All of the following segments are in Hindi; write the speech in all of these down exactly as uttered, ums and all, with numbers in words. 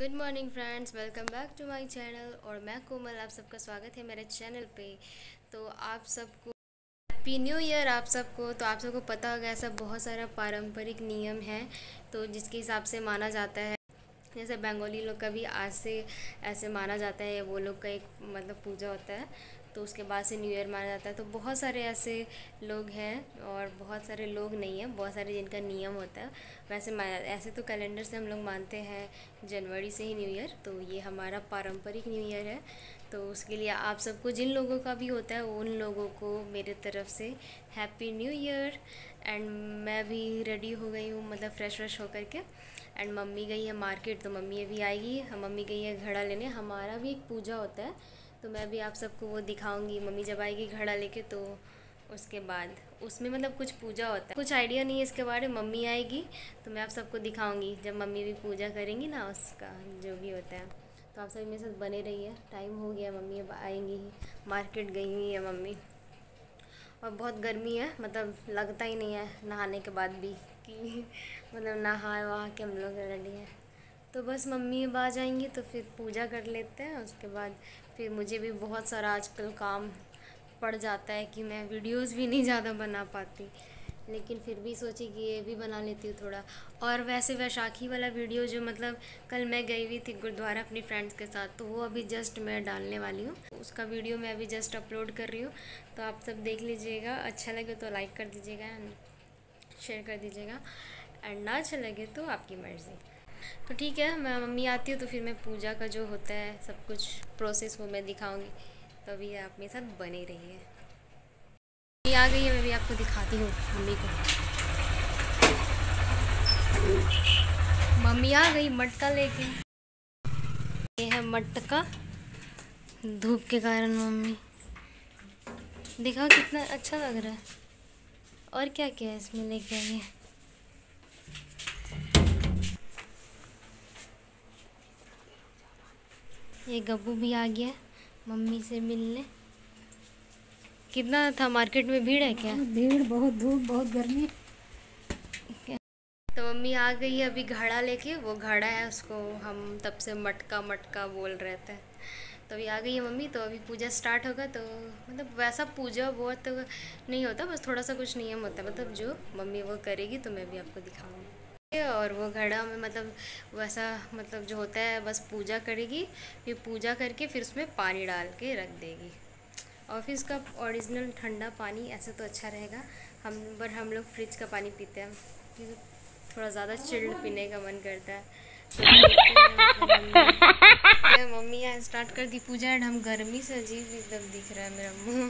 Good morning friends, welcome back to my channel. और मैं कोमल, आप सबका स्वागत है मेरे चैनल पे। तो आप सबको हैप्पी न्यू ईयर। आप सबको तो आप सबको पता होगा, ऐसा बहुत सारा पारंपरिक नियम है तो जिसके हिसाब से माना जाता है। जैसे बंगाली लोग का भी आज से ऐसे माना जाता है, वो लोग का एक मतलब पूजा होता है, तो उसके बाद से न्यू ईयर माना जाता है। तो बहुत सारे ऐसे लोग हैं और बहुत सारे लोग नहीं हैं, बहुत सारे जिनका नियम होता है। वैसे ऐसे तो कैलेंडर से हम लोग मानते हैं जनवरी से ही न्यू ईयर, तो ये हमारा पारंपरिक न्यू ईयर है। तो उसके लिए आप सबको, जिन लोगों का भी होता है, उन लोगों को मेरे तरफ से हैप्पी न्यू ईयर। एंड मैं भी रेडी हो गई हूँ, मतलब फ्रेश फ्रेश होकर के। एंड मम्मी गई है मार्केट, तो मम्मी अभी आएगी। हम मम्मी गई है घड़ा लेने, हमारा भी एक पूजा होता है, तो मैं भी आप सबको वो दिखाऊंगी। मम्मी जब आएगी घड़ा लेके, तो उसके बाद उसमें मतलब कुछ पूजा होता है, कुछ आइडिया नहीं है इसके बारे में। मम्मी आएगी तो मैं आप सबको दिखाऊंगी जब मम्मी भी पूजा करेंगी ना, उसका जो भी होता है। तो आप सभी मेरे साथ बने रहिए। टाइम हो गया, मम्मी अब आएंगी ही, मार्केट गई हुई है मम्मी। और बहुत गर्मी है, मतलब लगता ही नहीं है नहाने के बाद भी कि मतलब नहा वहा के हम लोग रेडी हैं। तो बस मम्मी अब आ जाएंगी तो फिर पूजा कर लेते हैं। उसके बाद फिर मुझे भी बहुत सारा आजकल काम पड़ जाता है कि मैं वीडियोस भी नहीं ज़्यादा बना पाती, लेकिन फिर भी सोची कि ये भी बना लेती हूँ थोड़ा। और वैसे वैशाखी वाला वीडियो जो मतलब कल मैं गई हुई थी गुरुद्वारा अपनी फ्रेंड्स के साथ, तो वो अभी जस्ट मैं डालने वाली हूँ। उसका वीडियो मैं अभी जस्ट अपलोड कर रही हूँ, तो आप सब देख लीजिएगा। अच्छा लगे तो लाइक कर दीजिएगा एंड शेयर कर दीजिएगा, एंड ना अच्छा लगे तो आपकी मर्ज़ी। तो ठीक है, मैं मम्मी आती हूँ तो फिर मैं पूजा का जो होता है सब कुछ प्रोसेस वो मैं दिखाऊंगी। तो अभी आप मेरे साथ बने रहिए। मम्मी आ गई है, मैं भी आपको दिखाती हूँ मम्मी को। मम्मी आ गई मटका लेके। ये है मटका, धूप के कारण मम्मी दिखाओ कितना अच्छा लग रहा है। और क्या क्या है इसमें लेके आई है। ये गब्बू भी आ गया मम्मी से मिलने। कितना था मार्केट में, भीड़ है क्या? भीड़ बहुत, धूप बहुत, गर्मी। तो मम्मी आ गई है अभी घड़ा लेके। वो घड़ा है, उसको हम तब से मटका मटका बोल रहे थे। तो अभी आ गई है मम्मी, तो अभी पूजा स्टार्ट होगा। तो मतलब वैसा पूजा बहुत तो नहीं होता, बस थोड़ा सा कुछ नियम होता है, मतलब जो मम्मी वो करेगी तो मैं भी आपको दिखाऊंगी। और वो घड़ा में मतलब वैसा मतलब जो होता है, बस पूजा करेगी, फिर पूजा करके फिर उसमें पानी डाल के रख देगी। और फिर इसका ओरिजिनल ठंडा पानी ऐसे तो अच्छा रहेगा, हम पर हम लोग फ्रिज का पानी पीते हैं, फिर थोड़ा ज़्यादा चिल्ड पीने का मन करता है। तो मम्मी मम्मी यहाँ स्टार्ट कर दी पूजा, एंड हम गर्मी से अजीब एकदम दिख रहा है मेरा मुँह।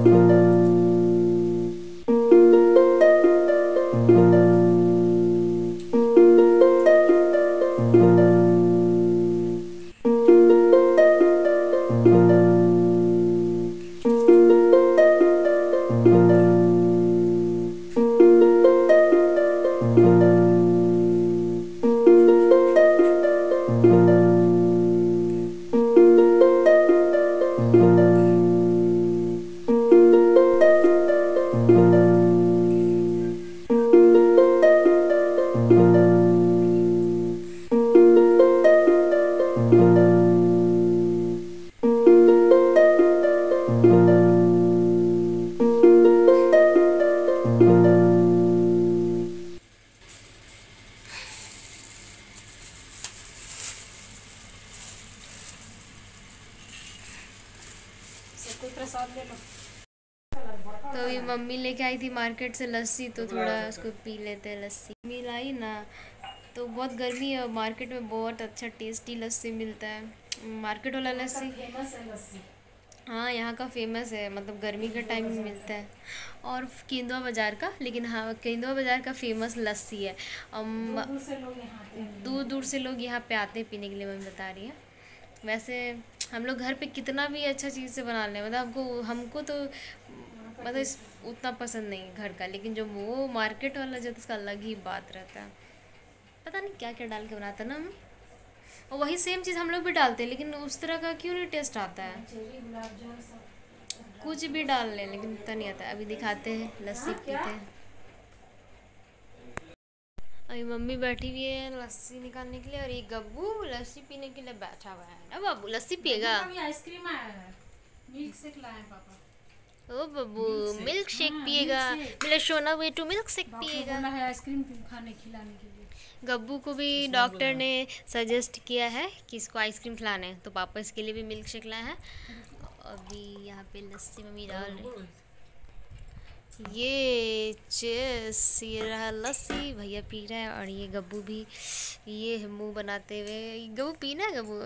कोई प्रसाद ले लो। तो ये मम्मी लेके आई थी मार्केट से लस्सी, तो थोड़ा उसको पी लेते हैं लस्सी। मम्मी लाई ना, तो बहुत गर्मी है, मार्केट में बहुत अच्छा टेस्टी लस्सी मिलता है, मार्केट वाला लस्सी। फेमस है लस्सी। हाँ, यहाँ का फेमस है, मतलब गर्मी के टाइम में मिलता है। और केंदुआ बाज़ार का, लेकिन हाँ केंदुआ बाज़ार का फेमस लस्सी है। दूर दूर से लोग यहाँ आते हैं। दूर दूर से लोग यहाँ पे आते हैं पीने के लिए, मम्मी बता रही है। वैसे हम लोग घर पे कितना भी अच्छा चीज़ से बना लें, मतलब हमको हमको तो मतलब इस उतना पसंद नहीं है घर का, लेकिन जो वो मार्केट वाला जो उसका अलग ही बात रहता है। पता नहीं क्या क्या डाल के बनाता है ना मम्मी, और वही सेम चीज़ हम लोग भी डालते हैं, लेकिन उस तरह का क्यों नहीं टेस्ट आता है। चेरी, गुलाब जामुन सब कुछ भी डाल लें, लेकिन पता नहीं आता है। अभी दिखाते हैं, लस्सी पीते हैं। अभी मम्मी बैठी हुई है लस्सी निकालने के लिए, और ये गब्बू लस्सी पीने के लिए बैठा हुआ है ना। बाबू लस्सी पिएगा? अभी आइसक्रीम आया है, मिल्क शेक लाए पापा। ओ बब्बू मिल्क शेक पिएगा, मेरा सोना बेटू मिल्क शेक पिएगा। बोला है आइसक्रीम खाने खिलाने के लिए। गब्बू को भी डॉक्टर ने सजेस्ट किया है कि इसको आइसक्रीम खिलाना है, तो पापा इसके लिए भी मिल्क शेक लाए हैं। अभी यहाँ पे लस्सी मम्मी डाल रही, ये चेस, ये रहा लस्सी, भैया पी रहा है, और ये गब्बू भी ये मुंह बनाते हुए। गब्बू पीना है गब्बू?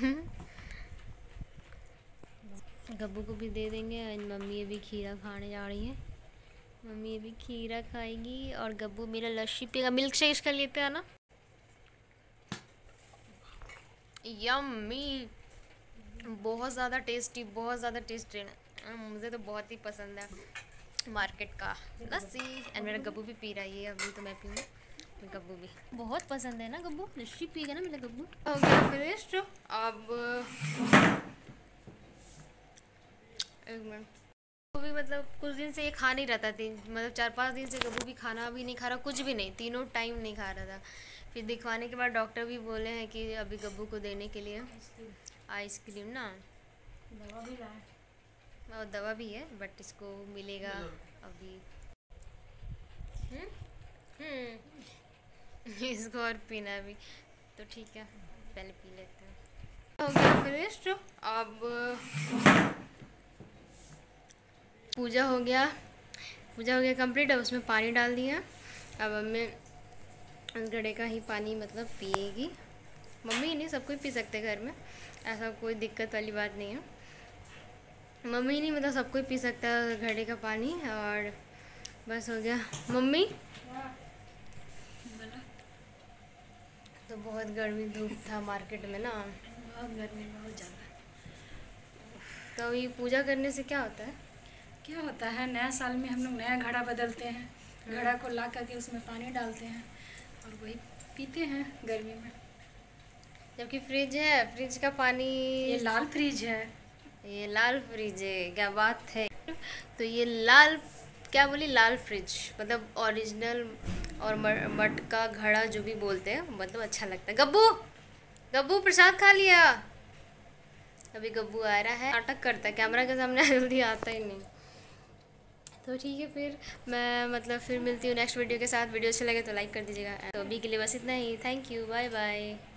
गब्बू को भी दे देंगे। और मम्मी अभी खीरा खाने जा रही है, मम्मी अभी खीरा खाएगी, और गब्बू मेरा लस्सी पिएगा। मिल्क शेक इसका लेते हैं ना, यम्मी, बहुत ज़्यादा टेस्टी, बहुत ज़्यादा टेस्टी है, मुझे तो बहुत ही पसंद है मार्केट का लस्सी। एंड मेरा गब्बू भी पी रहा है, ये अभी तो मैं पीऊँगी, तो गब्बू भी बहुत पसंद है ना। गब्बू लस्सी पिएगा ना मेरा गब्बू। हो गया फिनिश। अब एक मिनट, वो भी मतलब कुछ दिन से ये खा नहीं रहता थी, मतलब चार पांच दिन से गब्बू भी खाना भी नहीं खा रहा, कुछ भी नहीं, तीनों टाइम नहीं खा रहा था। फिर दिखवाने के बाद डॉक्टर भी बोले हैं कि अभी गब्बू को देने के लिए आइसक्रीम ना, दवा भी लाए। और दवा भी है, बट इसको मिलेगा अभी। हम्म हम्म इसको और पीना भी, तो ठीक है पहले पी लेते हैं। हो गया फिनिश। अब पूजा हो गया, पूजा हो गया कंप्लीट। अब उसमें पानी डाल दिया। अब मम्मी घड़े का ही पानी मतलब पिएगी। मम्मी ही नहीं, सब कोई पी सकते घर में, ऐसा कोई दिक्कत वाली बात नहीं है। मम्मी ही नहीं, मतलब सब कोई पी सकता है घड़े का पानी। और बस हो गया। मम्मी तो बहुत गर्मी धूप था मार्केट में ना, बहुत गर्मी, बहुत ज़्यादा। तो ये पूजा करने से क्या होता है? क्या होता है, नया साल में हम लोग नया घड़ा बदलते हैं, घड़ा को ला करके उसमें पानी डालते हैं और वही पीते हैं गर्मी में। जबकि फ्रिज है, फ्रिज का पानी, ये लाल फ्रिज है, ये लाल फ्रिज है, क्या बात है। तो ये लाल, क्या बोली, लाल फ्रिज, मतलब ओरिजिनल और मटका घड़ा जो भी बोलते हैं, मतलब अच्छा लगता है। गब्बू गब्बू प्रसाद खा लिया? अभी गब्बू आ रहा है, नाटक करता है कैमरा के सामने, जल्दी आता ही नहीं। तो ठीक है, फिर मैं मतलब फिर मिलती हूँ नेक्स्ट वीडियो के साथ। वीडियो अच्छा लगे तो लाइक कर दीजिएगा। तो अभी के लिए बस इतना ही। Thank you, bye bye.